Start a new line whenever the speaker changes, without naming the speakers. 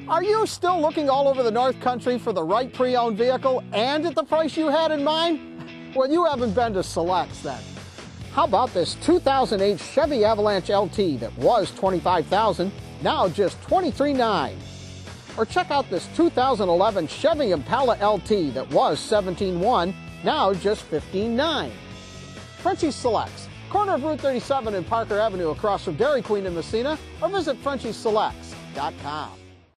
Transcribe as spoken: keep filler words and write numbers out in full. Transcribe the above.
Are you still looking all over the North Country for the right pre-owned vehicle and at the price you had in mind? Well, you haven't been to Selects then. How about this two thousand eight Chevy Avalanche L T that was twenty-five thousand dollars, now just twenty-three thousand nine hundred dollars? Or check out this two thousand eleven Chevy Impala L T that was seventeen one hundred dollars, now just fifteen thousand nine hundred dollars. Frenchie Selects, corner of Route thirty-seven and Parker Avenue across from Dairy Queen in Messina, or visit Frenchies Selects dot com.